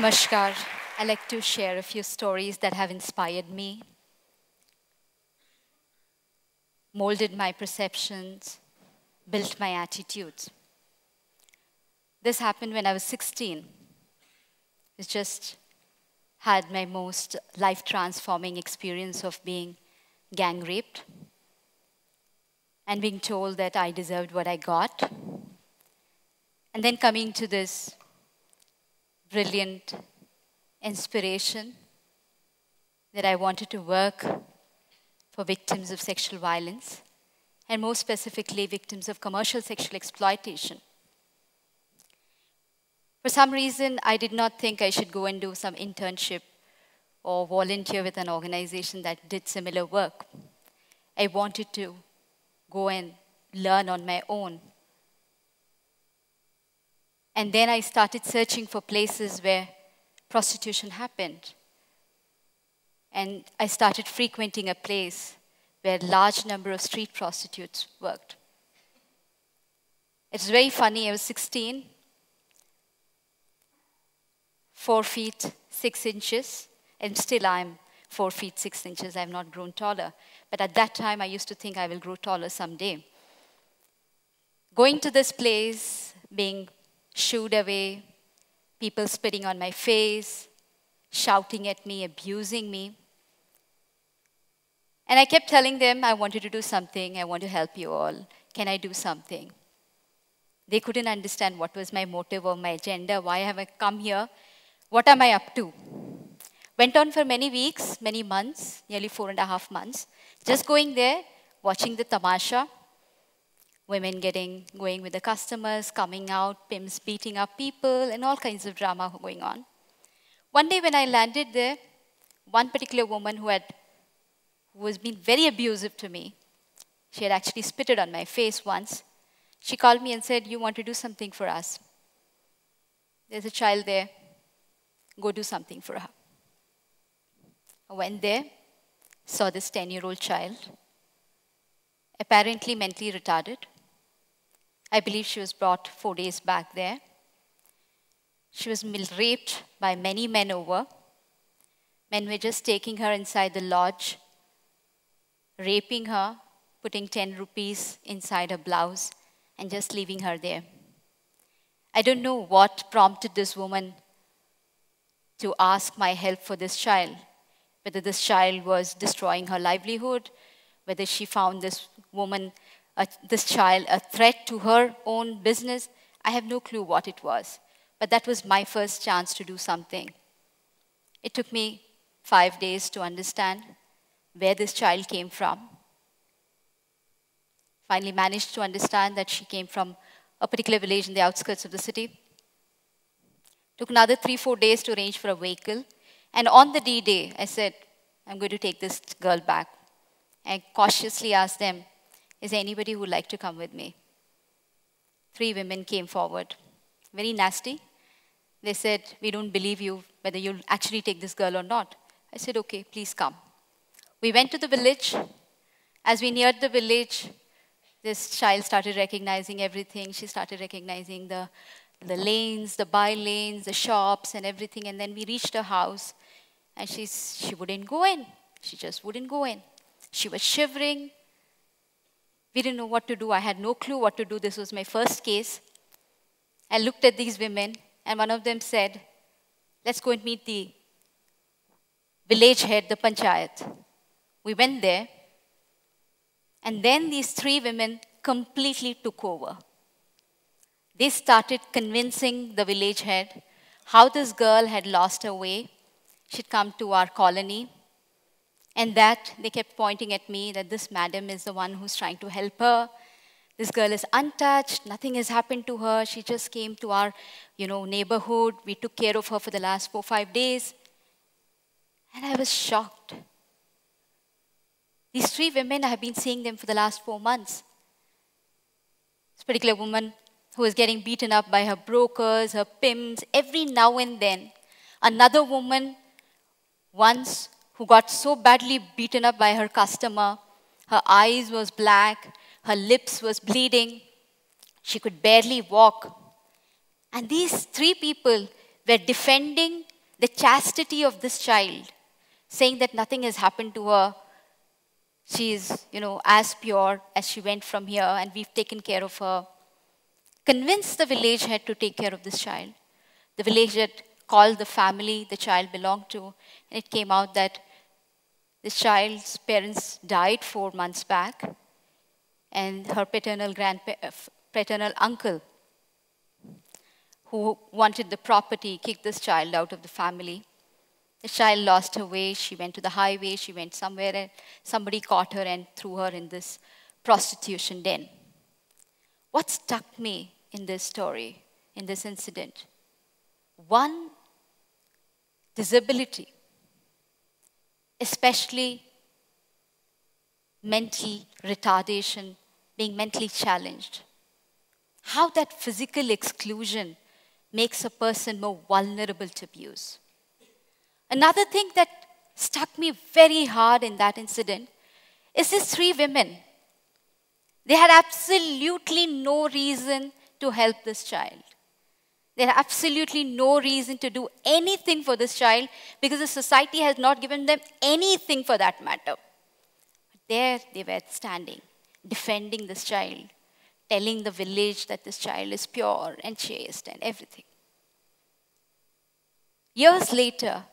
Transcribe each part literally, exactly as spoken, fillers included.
Namaskar. I'd like to share a few stories that have inspired me, molded my perceptions, built my attitudes. This happened when I was sixteen. It's just had my most life-transforming experience of being gang raped and being told that I deserved what I got. And then coming to this brilliant inspiration that I wanted to work for victims of sexual violence, and more specifically, victims of commercial sexual exploitation. For some reason, I did not think I should go and do some internship or volunteer with an organization that did similar work. I wanted to go and learn on my own. And then I started searching for places where prostitution happened. And I started frequenting a place where a large number of street prostitutes worked. It's very funny, I was sixteen, four feet, six inches, and still I'm four feet, six inches. I've not grown taller. But at that time, I used to think I will grow taller someday. Going to this place, being shooed away, people spitting on my face, shouting at me, abusing me. And I kept telling them I wanted to do something, I want to help you all. Can I do something? They couldn't understand what was my motive or my agenda. Why have I come here? What am I up to? Went on for many weeks, many months, nearly four and a half months, just going there, watching the tamasha, women getting, going with the customers, coming out, pimps beating up people, and all kinds of drama going on. One day when I landed there, one particular woman who had who was being very abusive to me, she had actually spitted on my face once. She called me and said, "You want to do something for us? There's a child there. Go do something for her." I went there, saw this ten-year-old child, apparently mentally retarded. I believe she was brought four days back there. She was raped by many men over. Men were just taking her inside the lodge, raping her, putting ten rupees inside her blouse, and just leaving her there. I don't know what prompted this woman to ask my help for this child, whether this child was destroying her livelihood, whether she found this woman, uh, this child, a threat to her own business. I have no clue what it was. But that was my first chance to do something. It took me five days to understand where this child came from. Finally managed to understand that she came from a particular village in the outskirts of the city. Took another three, four days to arrange for a vehicle. And on the D-Day, I said, I'm going to take this girl back. I cautiously asked them, is there anybody who would like to come with me? Three women came forward. Very nasty. They said, we don't believe you, whether you'll actually take this girl or not. I said, okay, please come. We went to the village. As we neared the village, this child started recognizing everything. She started recognizing the, the lanes, the by lanes, the shops, and everything. And then we reached her house, and she's, she wouldn't go in. She just wouldn't go in. She was shivering. We didn't know what to do. I had no clue what to do. This was my first case. I looked at these women, and one of them said, let's go and meet the village head, the panchayat. We went there, and then these three women completely took over. They started convincing the village head how this girl had lost her way. She'd come to our colony, and that they kept pointing at me that this madam is the one who's trying to help her. This girl is untouched. Nothing has happened to her. She just came to our, you know, neighborhood. We took care of her for the last four, five days. And I was shocked. These three women, I have been seeing them for the last four months. This particular woman who was getting beaten up by her brokers, her pimps, every now and then. Another woman, once, who got so badly beaten up by her customer, her eyes was black, her lips was bleeding, she could barely walk. And these three people were defending the chastity of this child, saying that nothing has happened to her. She is, you know, as pure as she went from here, and we've taken care of her. Convinced the village head to take care of this child. The village head called the family the child belonged to, and it came out that this child's parents died four months back, and her paternal grandpa paternal uncle, who wanted the property, kicked this child out of the family. The child lost her way. She went to the highway. She went somewhere, and somebody caught her and threw her in this prostitution den. What struck me in this story, in this incident? One, disability, especially mental retardation, being mentally challenged. How that physical exclusion makes a person more vulnerable to abuse. Another thing that struck me very hard in that incident is these three women. They had absolutely no reason to help this child. They had absolutely no reason to do anything for this child because the society has not given them anything for that matter. But there they were standing, defending this child, telling the village that this child is pure and chaste and everything. Years later,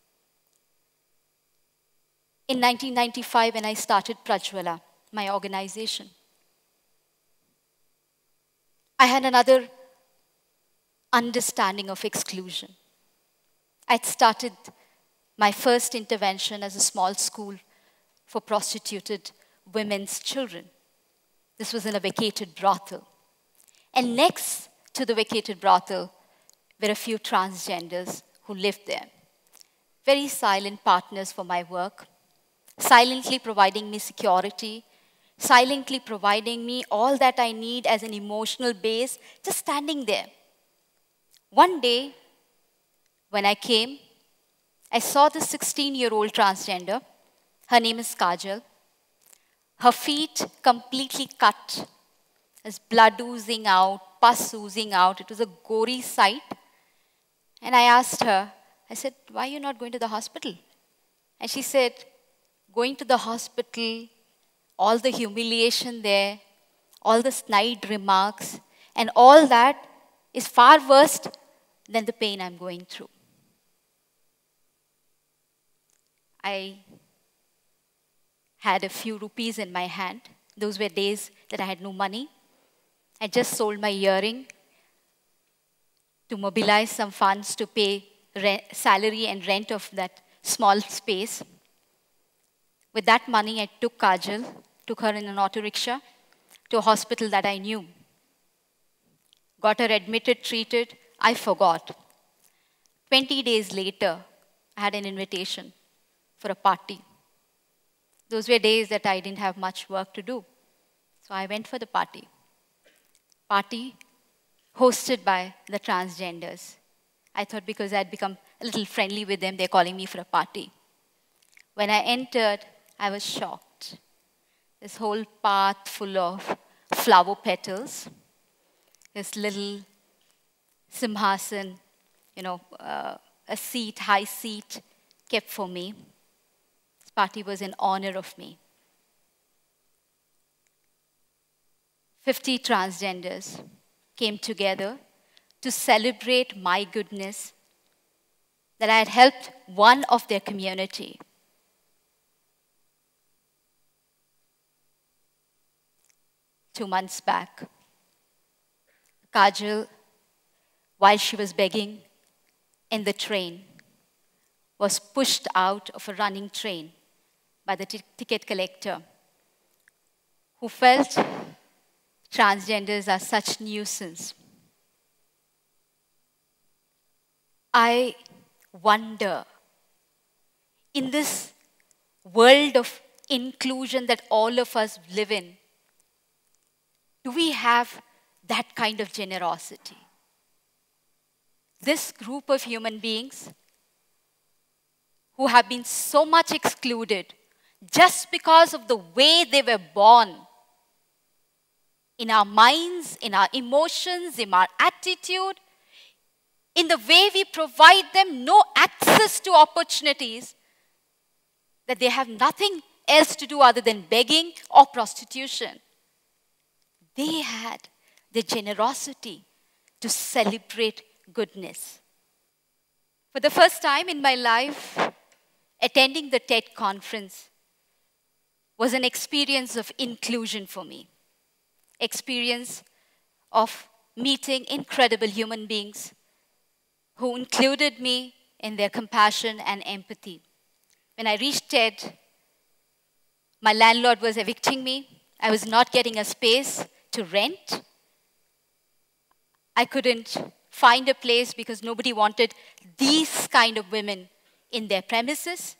in nineteen ninety-five, when I started Prajwala, my organization, I had another understanding of exclusion. I'd started my first intervention as a small school for prostituted women's children. This was in a vacated brothel. And next to the vacated brothel were a few transgenders who lived there. Very silent partners for my work, silently providing me security, silently providing me all that I need as an emotional base, just standing there. One day, when I came, I saw this sixteen-year-old transgender. Her name is Kajal. Her feet completely cut. There's blood oozing out, pus oozing out. It was a gory sight. And I asked her, I said, why are you not going to the hospital? And she said, going to the hospital, all the humiliation there, all the snide remarks, and all that is far worse than the pain I'm going through. I had a few rupees in my hand. Those were days that I had no money. I just sold my earring to mobilize some funds to pay rent, salary and rent of that small space. With that money, I took Kajal, took her in an auto rickshaw to a hospital that I knew. Got her admitted, treated. I forgot. twenty days later, I had an invitation for a party. Those were days that I didn't have much work to do. So I went for the party. Party hosted by the transgenders. I thought because I'd become a little friendly with them, they're calling me for a party. When I entered, I was shocked. This whole path full of flower petals. This little simhasan, you know, uh, a seat, high seat kept for me. This party was in honor of me. fifty transgenders came together to celebrate my goodness, that I had helped one of their community. Two months back, Kajal, while she was begging in the train, was pushed out of a running train by the ticket collector, who felt transgenders are such nuisance. I wonder, in this world of inclusion that all of us live in, do we have that kind of generosity? This group of human beings who have been so much excluded just because of the way they were born, in our minds, in our emotions, in our attitude, in the way we provide them no access to opportunities, that they have nothing else to do other than begging or prostitution. They had the generosity to celebrate goodness. For the first time in my life, attending the TED conference was an experience of inclusion for me. Experience of meeting incredible human beings who included me in their compassion and empathy. When I reached TED, my landlord was evicting me. I was not getting a space to rent. I couldn't find a place because nobody wanted these kind of women in their premises.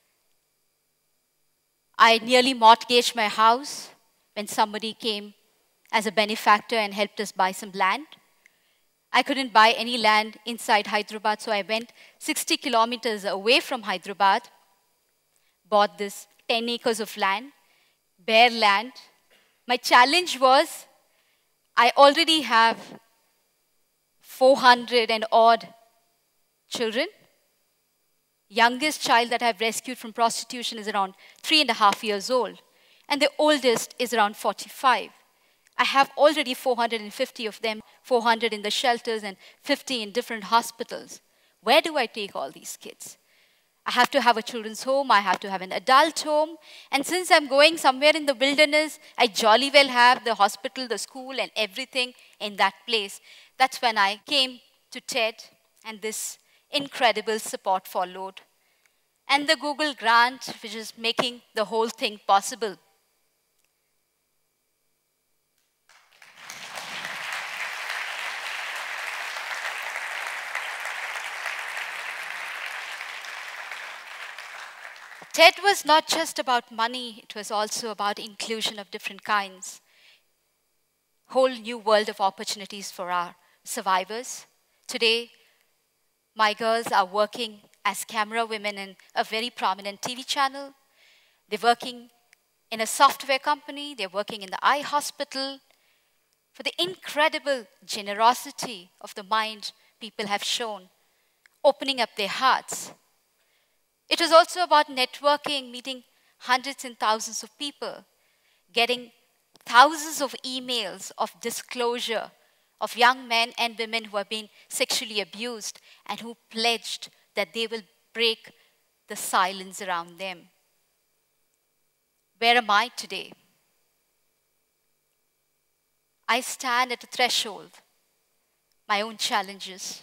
I nearly mortgaged my house when somebody came as a benefactor and helped us buy some land. I couldn't buy any land inside Hyderabad, so I went sixty kilometers away from Hyderabad, bought this ten acres of land, bare land. My challenge was, I already have four hundred and odd children. Youngest child that I've rescued from prostitution is around three and a half years old, and the oldest is around forty-five. I have already four hundred fifty of them, four hundred in the shelters and fifty in different hospitals. Where do I take all these kids? I have to have a children's home, I have to have an adult home, and since I'm going somewhere in the wilderness, I jolly well have the hospital, the school, and everything in that place. That's when I came to TED, and this incredible support followed. And the Google grant, which is making the whole thing possible. TED was not just about money, it was also about inclusion of different kinds. Whole new world of opportunities for our survivors. Today, my girls are working as camera women in a very prominent T V channel. They're working in a software company. They're working in the eye hospital. For the incredible generosity of the mind people have shown, opening up their hearts. It was also about networking, meeting hundreds and thousands of people, getting thousands of emails of disclosure of young men and women who have been sexually abused and who pledged that they will break the silence around them. Where am I today? I stand at a threshold, my own challenges.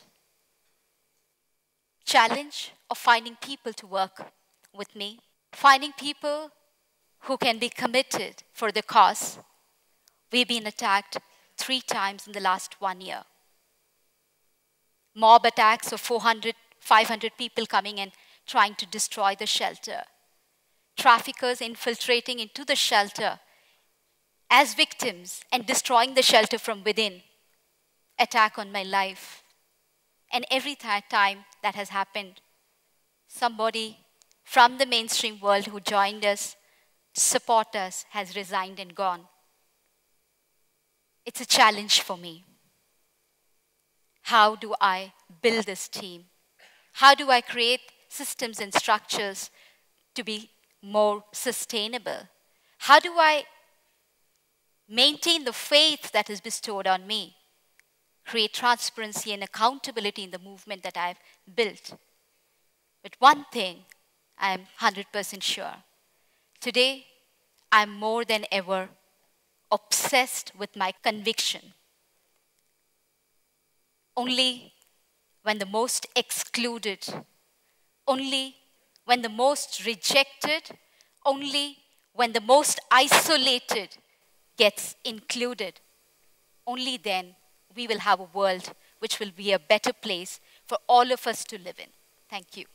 Challenge of finding people to work with me, finding people who can be committed for the cause. We've been attacked three times in the last one year. Mob attacks of four hundred, five hundred people coming and trying to destroy the shelter. Traffickers infiltrating into the shelter as victims and destroying the shelter from within. Attack on my life. And every th- time that has happened, somebody from the mainstream world who joined us, support us, has resigned and gone. It's a challenge for me. How do I build this team? How do I create systems and structures to be more sustainable? How do I maintain the faith that is bestowed on me? Create transparency and accountability in the movement that I've built. But one thing I'm one hundred percent sure. Today, I'm more than ever obsessed with my conviction. Only when the most excluded, only when the most rejected, only when the most isolated gets included, only then we will have a world which will be a better place for all of us to live in. Thank you.